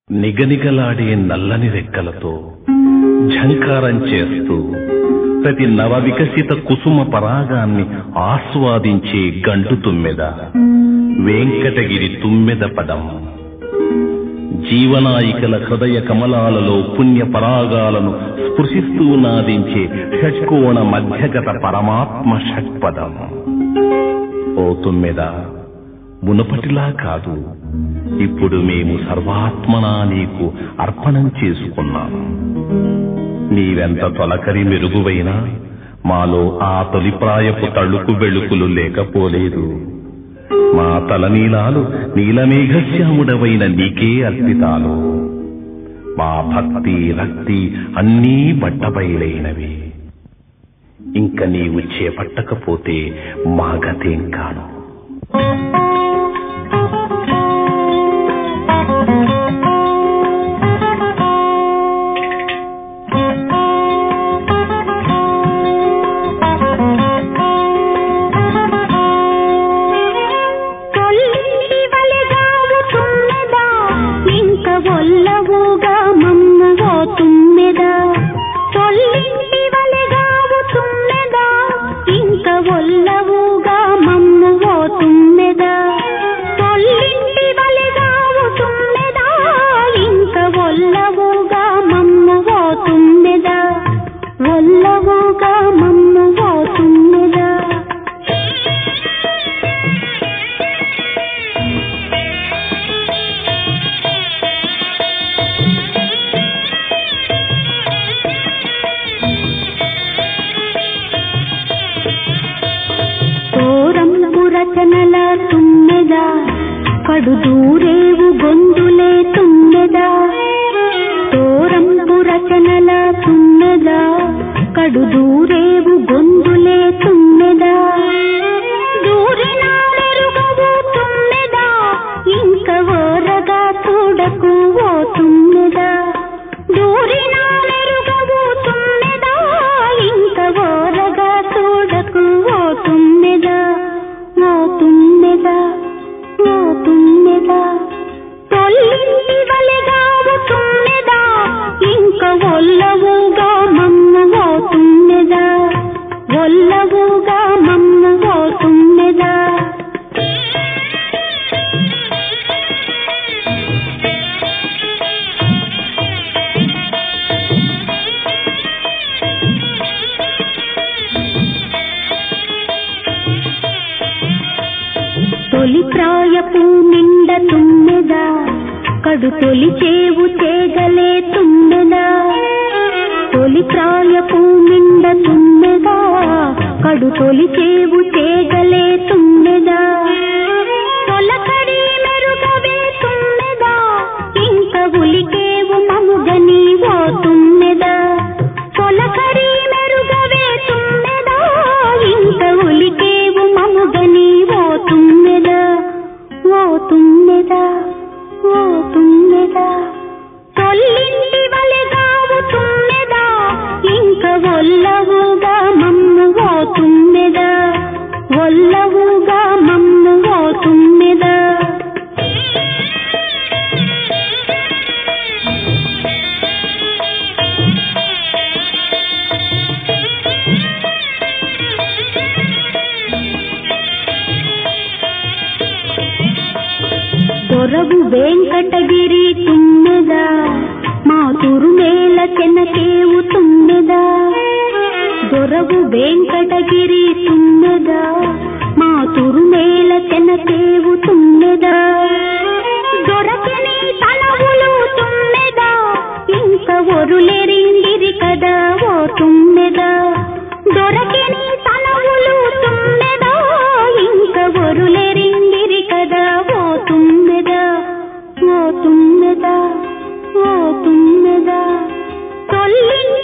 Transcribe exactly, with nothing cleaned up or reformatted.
నిగనిగలాడే నల్లని రెక్కలతో ఝంకారం చేస్తూ ప్రతి నవ వికసిత కుసుమ పరాగాన్ని ఆస్వాదించే గండు తుమ్మెద వెంకటగిరి తుమ్మెద పదం. జీవనాయికల హృదయ కమలాలలో పుణ్య పరాగాలను స్పృశిస్తూ నాదించే షట్కోణ మధ్యగత పరమాత్మ షట్పదం. ఓ తుమ్మెద, మునుపటిలా కాదు, ఇప్పుడు మేము సర్వాత్మనా నీకు అర్పణం చేసుకున్నాము. నీవెంత తొలకరి మెరుగువైనా మాలో ఆ తొలిప్రాయపు తళుకు వెళుకులు లేకపోలేదు. మా తలనీలాలు నీలమేఘశ్యాముడవైన నీకే అర్పితాలు. మా భక్తి రక్తి అన్నీ బట్టబయలైనవి. ఇంక నీవు చేపట్టకపోతే మా గతేం కాను. కడు దూరేవు గొంతులే తుమ్మెదా, తోరంపు రచనల తుమ్మెదా, కడు దూరేవు గొంతులే తుమ్మెదా. దూరినా మెరుగవు తుమ్మెదా, ఇంక ఓరగా చూడకు ఓ తుమ్మెదా. దూరినా మెరుగవు తుమ్మెదా, ఇంక ఓరగా చూడకు ఓ తుమ్మెదా. ఓ తుమ్మెదా, ఓ తుమ్మెదా, తొల్లింటి వలెగావు తుమ్మెదా, ఇంక ఒల్లవుగా మమ్ము ఓ తుమ్మెదా, ఒల్లవుగా మమ్ము ఓ తుమ్మెదా. తొలి ప్రాయపు నిండ తుమ్మెదా, కడు తొలిచేవు తేగలే తుమ్మెదా. తొలి ప్రాయపు నిండ తుమ్మెదా, కడు తొలిచేవు తేగలే తుమ్మెదా. తొలకరి మెరుగవే తుమ్మెదా, ఇంక ఉలికేవు మముగని ఓ తుమ్మెదా. తొలకరి మెరుగవే తుమ్మెదా, ఇంక ఉలికేవు మముగని ఓ తుమ్మెదా. ఓ తుమ్మెదా, ఓ తుమ్మెదా, తొల్లింటి వలెగావు తుమ్మెదా, ఇంక ఒల్లవుగా మమ్ము ఓ తుమ్మెదా, ఒల్లవుగా మమ్ము ఓ తుమ్మెదా. దొరవు వెంకటగిరి తుమ్మెదా, మా తురుమేల చెనకేవు తుమ్మెదా. దొరవు వెంకటగిరి తుమ్మెదా, మా తురుమేల చెనకేవు తుమ్మెదా. దొరకని తలవులు తుమ్మెదా, ఇంక ఒరులెరిందిరి కదా ఓ తుమ్మెదా. దొరకని తలవులు తుమ్మెదా, ఇంక ఒరులెరిందిరి కదా ఓ తుమ్మెదా. ఓ తుమ్మెదా, ఓ తుమ్మెదా, తొల్లి